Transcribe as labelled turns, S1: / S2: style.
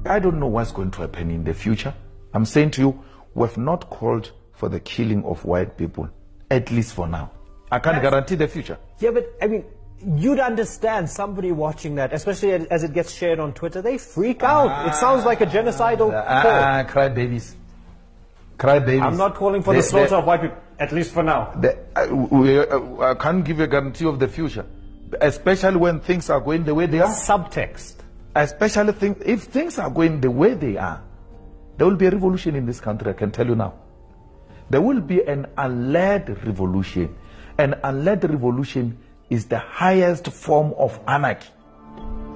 S1: I don't know what's going to happen in the future. I'm saying to you, we've not called for the killing of white people, at least for now. I can't guarantee the future.
S2: Yeah, but I mean, you'd understand somebody watching that, especially as it gets shared on Twitter, they freak out. It sounds like a genocidal call.
S1: Cry babies. Cry babies.
S2: I'm not calling for the slaughter of white people, at least for now.
S1: I can't give a guarantee of the future, especially when things are going the way they are.
S2: Subtext.
S1: Especially if things are going the way they are, there will be a revolution in this country, I can tell you now. There will be an unled revolution. An unled revolution is the highest form of anarchy.